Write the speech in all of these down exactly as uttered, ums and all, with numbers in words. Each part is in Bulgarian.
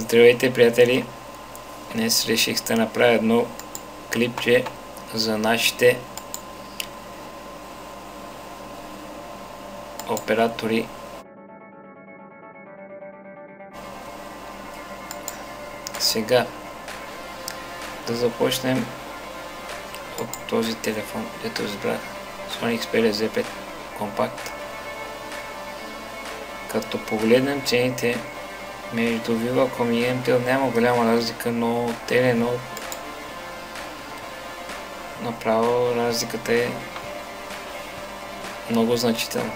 Здравейте, приятели! Днес реших да направя едно клипче за нашите оператори. Сега да започнем от този телефон, дето избрах, Sony Xperia Z пет Compact. Като погледнем цените между Viva.com и ем tel, няма голяма разлика, но Telenor направо разликата е много значителна.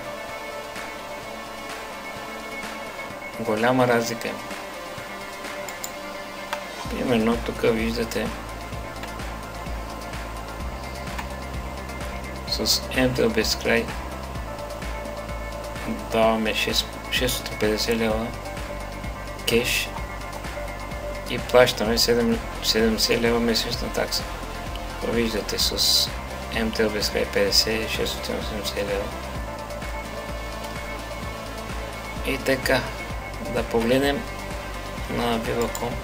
Голяма разлика е. Примерно тук виждате с ем tel безкрай даваме шестстотин и петдесет лева кеш и плащаме седемдесет лева месечна такса. Това виждате с ем tel безкрай петдесет, шестстотин и осемдесет лева. И така, да погледнем на Viva.com.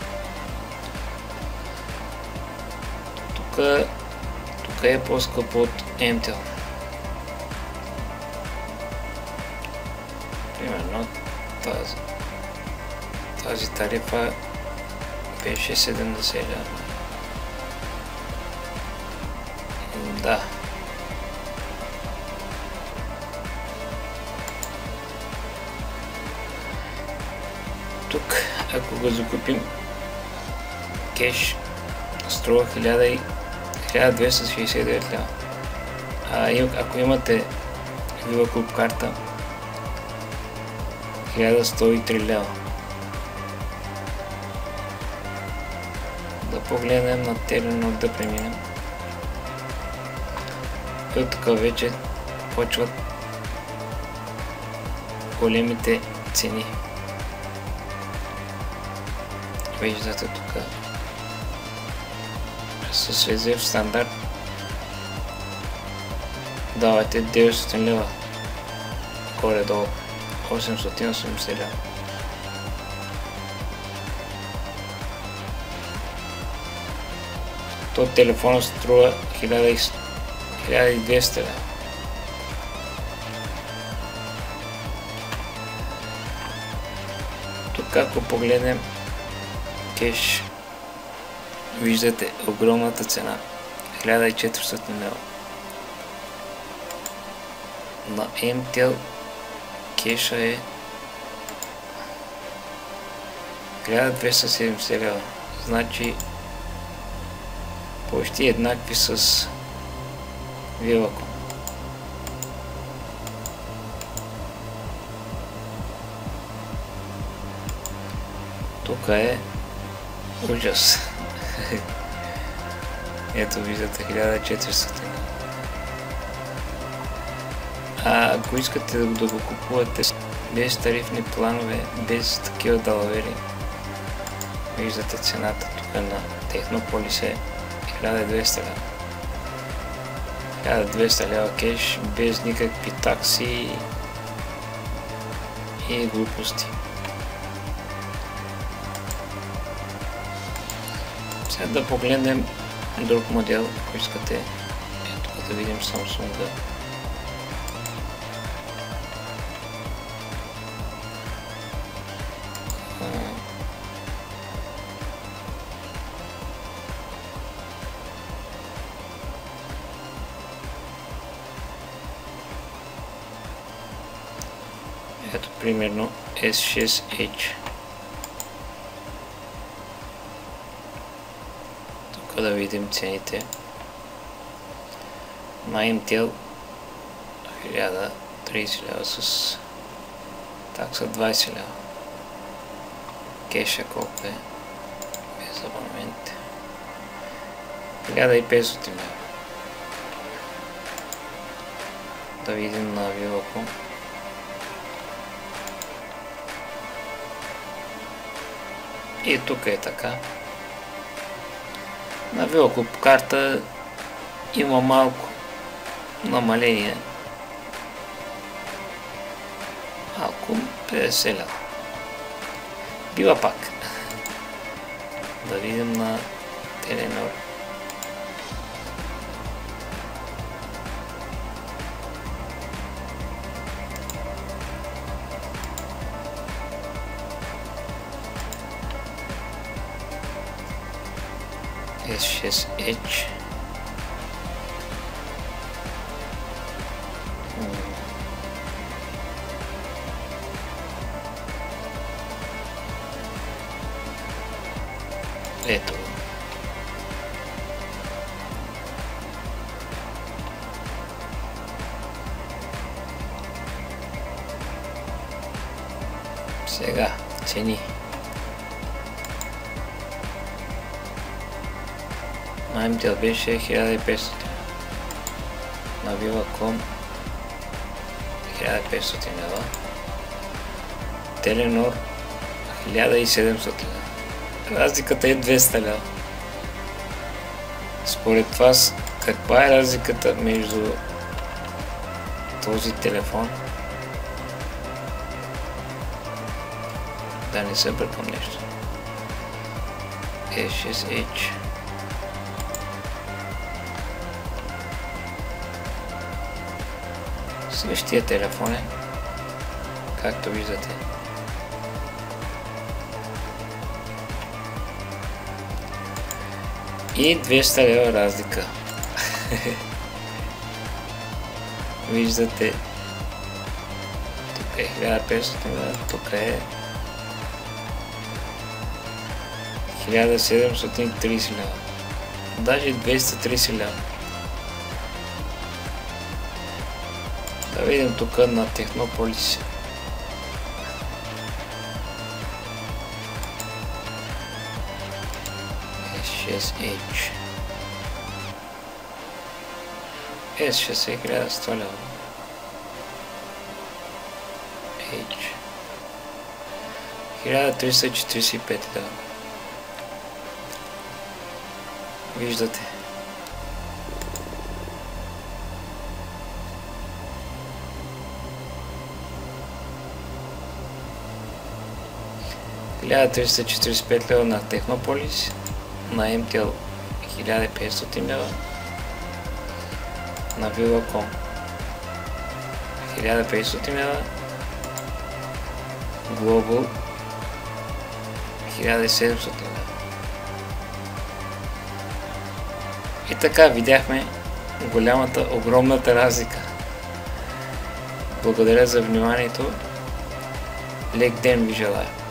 Тук, тук е по-скъпо от ем tel. Примерно тази. Тази тарифа беше седемдесет лева. Да. Тук, ако го закупим кеш, струва хиляда двеста шейсет и девет лева. А ако имате Viva Club карта, хиляда сто и три лева. Да погледнем на Telenor, да преминем. И тук вече почват големите цени. Виждате тук с резерв стандарт давате деветстотин лева, горе-долу осемстотин и осемдесет лева. То телефона струва хиляда и двеста лева. Тук ако погледнем кеш, виждате огромната цена, хиляда и четиристотин лева. На ем tel кеша е хиляда двеста и седемдесет лева. Значи почти еднакви с Viva.com. Тук е ужас. Ето виждате хиляда и четиристотин. А ако искате да го купувате без тарифни планове, без такива далавери, виждате цената тук на Технополис е хиляда и двеста лева. хиляда и двеста лева кеш, без никакви такси и глупости. Сега да погледнем друг модел, ако искате. Ето да видим Samsung. Ето примерно ес шест ейч. Тук да видим цените. На ем tel хиляда и тридесет лева с такса двайсет лева. Кеша колко е без абонамент? хиляда и петстотин лева. Да видим на Viva.com. И тук е така. На Viva.com карта има малко намаление. Малко петдесет лева. Бива пак. Да видим на Теленор. ес шест ейч. Ето. Сега, цени. На ем те ел беше хиляда и петстотин. На Viva.com хиляда и петстотин лева. Теленор хиляда и седемстотин лева. Разликата е двеста лева. Според вас, каква е разликата между този телефон? Да не се бъркам нещо. ес шест ейч. Същия телефон е, както виждате. И двеста лева разлика. Виждате. Тук е хиляда и петстотин лева, тук е хиляда седемстотин и тридесет лева. Даже двеста и тридесет лева. Да видим тук на Технополис. ес шест ейч. ес шест е хиляда и сто лева. H. хиляда триста четиридесет и пет лева. Виждате. хиляда триста четиридесет и пет лева на Технополис, на ем те ел хиляда и петстотин лева, на Viva.com хиляда и петстотин лева, Global хиляда и седемстотин лева. И така видяхме голямата, огромната разлика. Благодаря за вниманието. Лек ден ви желая.